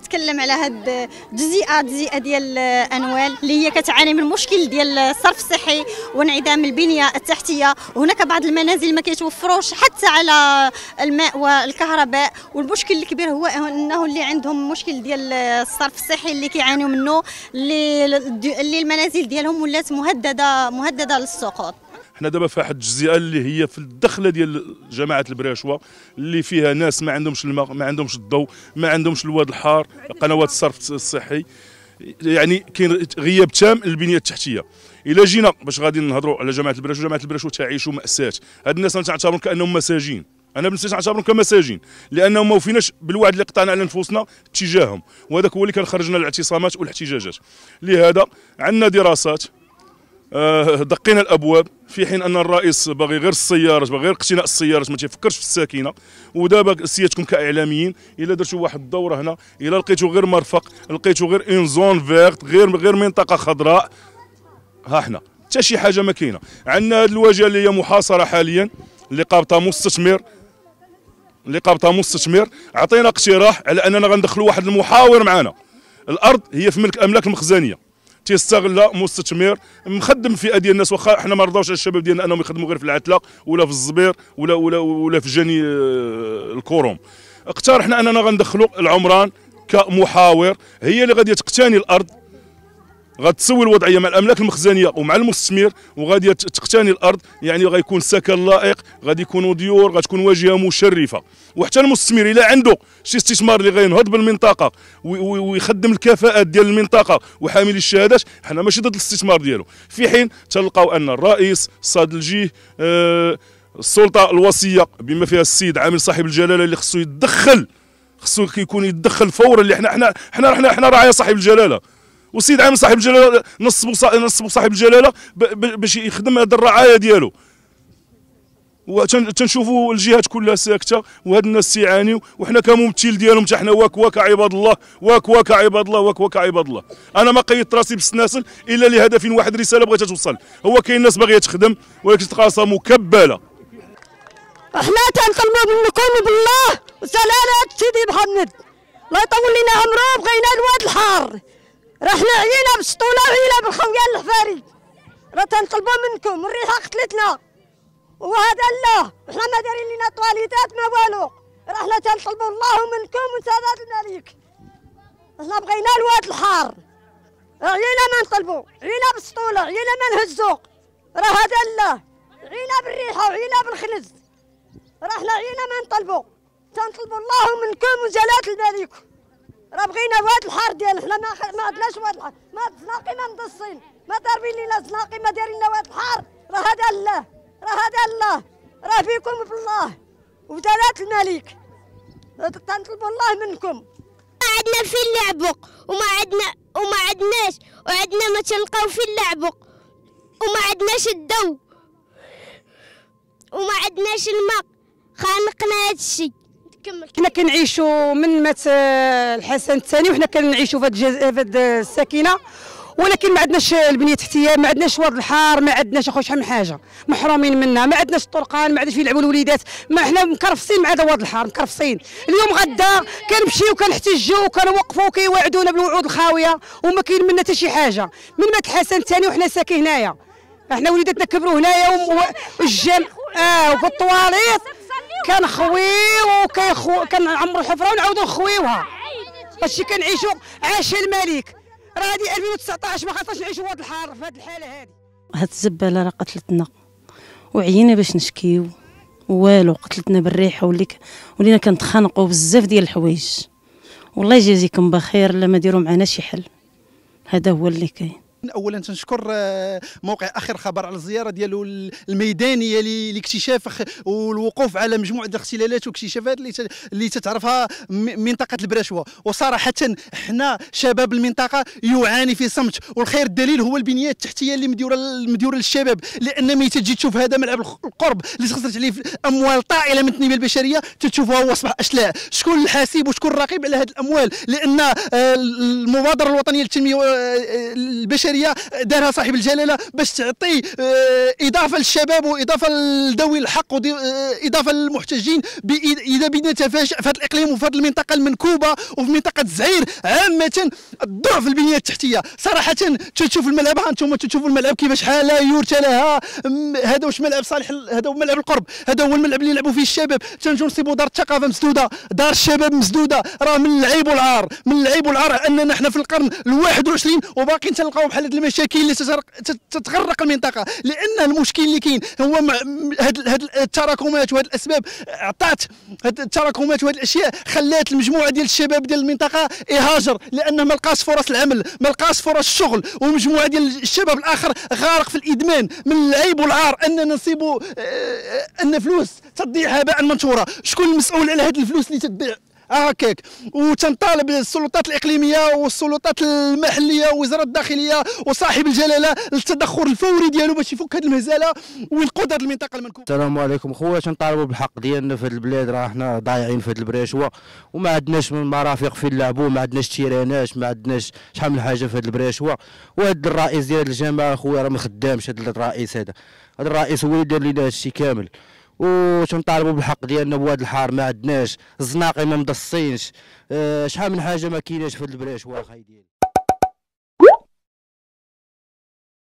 نتكلم على هاد الجزئيه ديال انوال اللي هي كتعاني من مشكل ديال الصرف الصحي وانعدام البنيه التحتيه، وهناك بعض المنازل ما كيتوفروش حتى على الماء والكهرباء، والمشكل الكبير هو انه اللي عندهم مشكل ديال الصرف الصحي اللي كيعانيو منه، اللي المنازل ديالهم ولات مهدده للسقوط. حنا دابا في واحد الجزيئه اللي هي في الدخله ديال جماعه البراشوه اللي فيها ناس ما عندهمش الماء، ما عندهمش الضوء، ما عندهمش الواد الحار، قنوات الصرف الصحي، يعني كاين غياب تام للبنيه التحتيه. الا جينا باش غادي نهضروا على جماعه البراشوه تعيشوا ماساه. هاد الناس نعتبرهم كانهم مساجين، انا بالنسبه لي نعتبرهم كمساجين لانهم ما وفيناش بالوعد اللي قطعنا على نفوسنا تجاههم، وهذاك هو اللي كان خرجنا للاعتصامات والاحتجاجات. لهذا عندنا دراسات، دقينا الابواب، في حين ان الرئيس باغي غير السيارات، باغي غير اقتناء السيارات، ما تيفكرش في الساكنه. ودابا سيادتكم كاعلاميين الا درتوا واحد الدوره هنا، الا لقيتوا غير مرفق، لقيتوا غير اون زون فيرت، غير منطقه خضراء، ها حنا حتى شي حاجه ما كاينه. عندنا هذه الواجهه اللي هي محاصره حاليا، اللي قابطها مستثمر، عطينا اقتراح على اننا غندخلوا واحد المحاور معنا. الارض هي في ملك املاك المخزنيه، تيستغلها مستثمر مخدم الفئه ديال الناس، واخا حنا ما رضاوش على الشباب ديالنا انهم يخدموا غير في العتله ولا في الزبير ولا في جني الكروم. اقترحنا اننا غندخلوا العمران كمحاور، هي اللي غادي تقتني الارض، غتسوي الوضعيه مع الاملاك المخزنيه ومع المستثمر، وغادي تقتني الارض، يعني غيكون سكن لائق، غادي يكونوا ديور، غتكون واجهه مشرفه. وحتى المستثمر الا عنده شي استثمار اللي غينهض بالمنطقه ويخدم الكفاءات ديال المنطقه وحامل الشهادات، حنا ماشي ضد الاستثمار ديالو. في حين تلقاو ان الرئيس صاد الجيه، السلطه الوصيه بما فيها السيد عامل صاحب الجلاله اللي خصو يتدخل، خصو كيكون يتدخل فورا، اللي حنا رعايا صاحب الجلاله، والسيد عامل صاحب الجلاله نصبوا صاحب الجلاله باش يخدم هذه الرعايه ديالو. وتنشوفوا الجهات كلها ساكته وهاد الناس تيعانيو، وحنا كممثل ديالهم حتى حنا واك عباد الله، واك عباد الله. انا ما قيدت راسي بالسناسل الا لهدف واحد، رساله بغيت توصل، هو كاين ناس باغيه تخدم ولكن تلقاها مكبله. احنا تنطلبوا منكم بالله وسلالة سيدي محمد الله يطول لنا عمره، بغينا الواد الحار، رحنا عينا بالسطوله وعينا بالخويان الحفاري، راه تنطلبوا منكم، الريحه قتلتنا وهذا الله، وحنا ما دايرين لنا طواليتات ما والو، رحنا تنطلبوا الله منكم وسادات الملك، احنا بغينا الواد الحار، عينا ما نطلبوا، عينا بالسطوله، عينا ما نهزو، راه هذا الله، عينا بالريحه وعينا بالخنز، رحنا عينا ما نطلبوا، تنطلبوا الله منكم وجلالة الملك، راه بغينا واد الحار ديالنا، حنا ما عندناش واد الحار، ما زناقي ما مدصين، ما ضاربين لينا زناقي، ما دايرين لنا واد الحار، راه هذا الله، راه فيكم بالله وجلالة الملك، تنطلبوا الله منكم. ما عندنا فين نلعبوا وما عندناش، وعندنا ما تنلقاو فين نلعبوا، وما عندناش الضو وما عندناش الماء، خانقنا هذا الشيء. حنا كنعيشوا من مات الحسن الثاني، وحنا كنعيشوا في هذه الساكنه، ولكن ما عندناش البنيه التحتيه، ما عندناش واد الحار، ما عندناش اخويا شحال من حاجه محرومين منها، ما عندناش الطرقان، ما عندناش فين يلعبوا الوليدات، ما حنا مكرفصين مع هذا واد الحار، مكرفصين. اليوم غدا كنمشيو كنحتجوا وكنوقفوا وكيوعدونا بالوعود الخاويه، وما كاين منا حتى شي حاجه. من مات الحسن الثاني وحنا ساكن هنايا، احنا وليداتنا كبروا هنايا، والجام وفي الطواليط كنخويو كنعمروا الحفره ونعاودوا نخويوها. هادشي كنعيشوا عاش الملك، راه هادي 2019 ما خاصناش نعيشوا هاد الحار في هاد الحاله هادي. هاد الزباله راه قتلتنا وعينا باش نشكيو والو، قتلتنا بالريحه، ولينا كنتخانقوا بزاف ديال الحوايج. والله يجازيكم بخير لما ديروا معنا شي حل، هذا هو اللي كاين. اولا تنشكر موقع اخر خبر على الزياره ديالو الميدانيه لاكتشاف والوقوف على مجموعه الاختلالات واكتشافات اللي تتعرفها منطقه البراشوه. وصراحه حنا شباب المنطقه يعاني في صمت، والخير الدليل هو البنيه التحتيه اللي مديوره للشباب، لان ملي تجي تشوف هذا ملعب القرب اللي تخسرت عليه اموال طائله من التنميه البشريه، تشوفها هو اصبح اشلاء. شكون الحاسب وشكون الرقيب على هذه الاموال؟ لان المبادره الوطنيه للتنميه البشريه الاداريه دارها صاحب الجلاله باش تعطي اضافه للشباب واضافه لذوي الحق واضافه للمحتجين اذا بدنا نتفاجئ في هذا الاقليم وفي هذه المنطقه المنكوبه وفي منطقه الزعير عامه الضعف البنيه التحتيه صراحه. تشوف الملعب، ها انتم تشوفوا الملعب كيفاش حاله يورثى لها. هذا واش ملعب صالح؟ هذا هو ملعب القرب، هذا هو الملعب اللي يلعبوا فيه الشباب. تنجو نصيبوا دار الثقافه مسدوده، دار الشباب مسدوده. راه من العيب والعار، من العيب والعار اننا احنا في القرن ال21 وباقي تلقاو بحال هذه المشاكل اللي تتغرق المنطقه. لان المشكل اللي كاين هو هاد التراكمات وهاد الاسباب عطات هاد التراكمات وهاد الاشياء خلات المجموعه ديال الشباب ديال المنطقه يهاجر، لانه ما لقاش فرص العمل، ما لقاش فرص الشغل، ومجموعه ديال الشباب الاخر غارق في الادمان. من العيب والعار اننا نصيبوا ان فلوس تضيع هباء منثورا. شكون المسؤول على هاد الفلوس اللي تضيع هكاك؟ وتنطالب السلطات الاقليميه والسلطات المحليه ووزاره الداخليه وصاحب الجلاله للتدخل الفوري ديالو باش يفك هذه المهزله وينقذ هذه المنطقه المنكوبه. السلام عليكم خويا، تنطالبوا بالحق ديالنا في هذه البلاد. راه حنا ضايعين في هذه البراشوه وما عندناش من مرافق فين نلعبوا، ما عندناش تيرانات، ما عندناش شحال من حاجه في هذه البراشوه. وهذا الرئيس ديال الجماعه خويا راه ما خدامش. هذا الرئيس هذا الرئيس هو اللي دار لنا هذا الشيء كامل. وتنطالبوا بالحق ديالنا بواد الحار ما عندناش، الزناقي ما مدصينش، شحال من حاجه ما كايناش في هذا البراشوه اخاي ديالي.